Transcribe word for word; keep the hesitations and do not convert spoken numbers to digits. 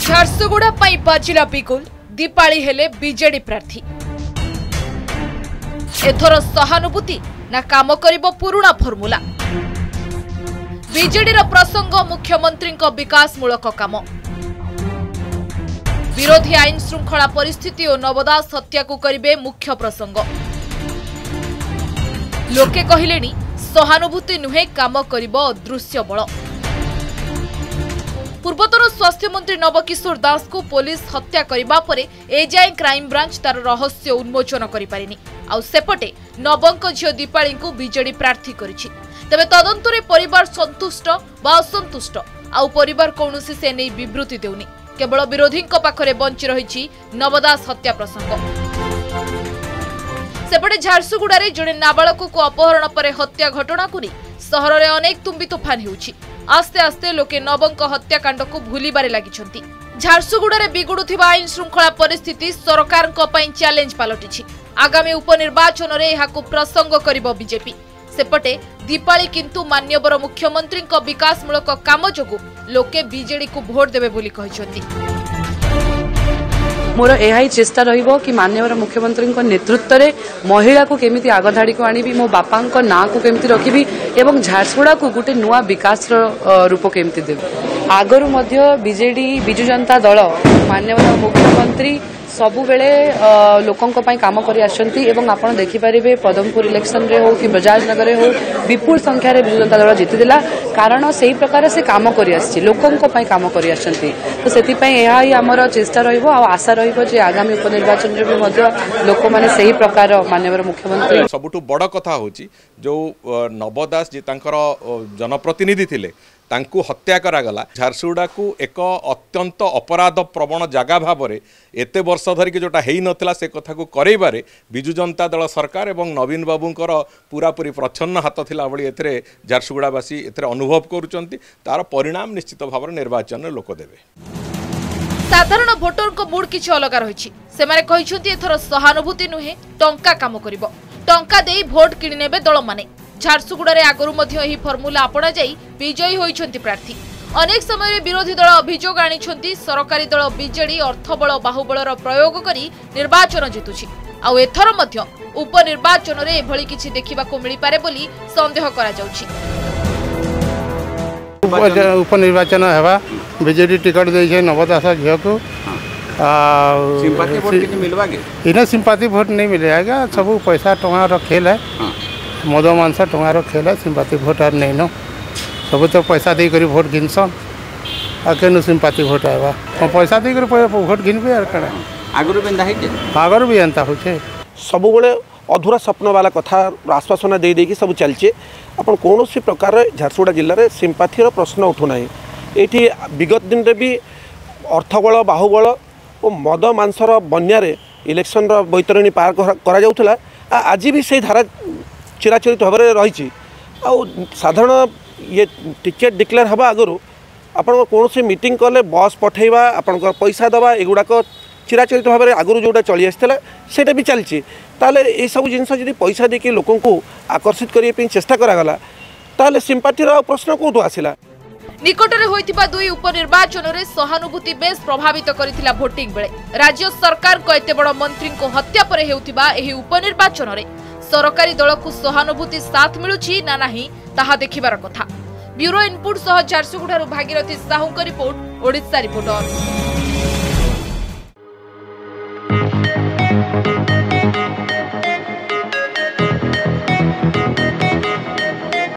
झारसुगुड़ा बाजिला बिगुल दीपाली हेले बीजेडी प्रार्थी एथर सहानुभूति ना काम करिबो पुराना फर्मुला बीजेडी प्रसंग मुख्यमंत्री विकासमूलक काम विरोधी आईन श्रृंखला परिस्थिति और नवदास हत्या को करिबे मुख्य प्रसंग लोके कहिलेनी सहानुभूति नुहे काम करिबो अदृश्य बल पूर्वतन स्वास्थ्य मंत्री नवकिशोर दास को पुलिस हत्या करबा परे एजाए क्राइम ब्रांच तार रहस्य उन्मोचन करि पारिनी आउ सेपटे नवंक झियो दीपाली को बीजेडी प्रार्थी करिछि तबे तदंतरे परिवार संतुष्ट बा असंतुष्ट आउ परिवार कौनसी से नै विवृत्ति देउनी केवल विरोधी पाखरे बंची रही नवदास हत्या प्रसंग सेपटे झारसुगुड़ारे जड़े नाबालक को अपहरण पर हत्या घटना को सहर में अनेक तुम्बी तोफान होउछि आस्ते आस्ते लोके नवंक हत्याकांड को भूलिबारे लागिछंती झारसुगुड़ारे बिगुडुथिबा आईन श्रृंखला परिस्थिति सरकार को पई चैलेंज पलटिछि आगामी उपनिर्वाचन रे एहाकु प्रसंग करिबो बीजेपी सेपटे दीपाली किंतु मान्यवर मुख्यमंत्री विकासमूलक काम जोगु लोके बीजेडी को भोट देबे बोली कहिसंती मोर यही चेष्टा रहिबो कि माननीय मुख्यमंत्री नेतृत्व में महिला को केमिति आगधाड़ी को आनिबी मो बापा ना को केमिति रखिबी एवं झारसुगुड़ा को गोटे नुआ विकास रूप केमिति देबी आगरु मध्य बीजेडी बिजु जनता दल माननीय मुख्यमंत्री सबु बेले लोकों पई काम करि आछंती एवं आपण देखि परिबे पदमपुर इलेक्शन रे हो कि बजाज नगर रे हो विपुल संख्या रे बिजु जनता दल जीति दिला कारण सेही प्रकार से काम करि आछि लोकों पई काम करि आछंती तो सेति पई एहा ही हमर चेष्टा रहिबो आ आशा रहिबो जे आगामी उपनिर्वाचन रे भी मध्य लोक माने सेही प्रकार माननीय मुख्यमंत्री सबुठु बड़ कथा होची जो नवदास जी तांकर जनप्रतिनिधि थिले तांकु हत्या करागला झारसुगुड़ा को एक अत्यंत अपराध प्रवण जगह भाव में एते वर्ष धरिक जोटा हेई नथिला से कथा को करैबारे बिजु जनता दल सरकार एवं नवीन बाबूंकर पूरापूरी प्रच्छन्न हाथ थिला बळी एथरे झारसुगुड़ावासी एथरे अनुभव करूचंती तार परिणाम निश्चित भाव में निर्वाचन लोक देबे साधारण भोटर को मूड किछि अलग रहिछि से माने कहिसंती एथर सहानुभूति नुहे टंका काम करिवो टंका देई भोट किनि नेबे दल माने झारसुगुड़ा आगु यही फर्मुला आपणा जाई विजयी होइछंती प्रार्थी अनेक समय विरोधी दल अभियोग आनिछंती सरकारी दल बीजेडी अर्थबल बाहुबलर प्रयोग करी निर्वाचन जितुछि आउ एथर मध्य उपनिर्वाचन रे एभली किछि देखिबाको मिलि पारे बोली संदेह करा जाउछि उपनिर्वाचन हेबा बीजेडी टिकट दैछे नवदास झियो को सिंपैथी वोट किछि मिलबा के इने सिंपैथी वोट नहीं मिले आगा सब पैसा टंका रो खेल है मद मांस टंकार खेल सिंपाती भोट आर नहीं न सब तो पैसा दे कर भोट घिनसन आके सिंपाती भोट आवा पैसा दे कर भोट घिनबे आर कण आगरु बेंदा है आगरु भी एंता होचे सब बेले अधूरा स्वप्न वाला कथा आश्वासन दे देकी सब चलचे अपन कौन सी प्रकार झारसुगुड़ा जिले में सिंपाथीर प्रश्न उठुना ये विगत दिन में भी अर्थबल बाहुबल और मद मांसर बन्यारे इलेक्शन बैतरणी पार करा जाउथला आज भी से धारा चिराचरित भाव में रही साधारण ये टिकेट डिक्लेयर हवा आगु आपण कौन सी मीटिंग कले बस पठेवा आपण पैसा दवा एगुड़ाक चिराचरित भाव में आगु जोटा चली आसाला से भी चलती ये सब जिन पैसा देके लोक आकर्षित करने चेष्टा करागला ताले सिंपाथीर प्रश्न कौटू आसला निकटरे होइतिबा दुई उपनिर्वाचन रे सहानुभूति बेस प्रभावित करिथिला भोटिंग बेले राज्य सरकार को एते बड़ मंत्री को हत्या परे हेउतिबा एही उपनिर्वाचन रे सरकारी दल को सहानुभूति साथ मिलुछि ना नाही ताहा देखिबार कथा ब्यूरो इनपुट सह झारसुगुड़ारू भागीरथी साहू रिपोर्ट ओडिशा रिपोर्टर।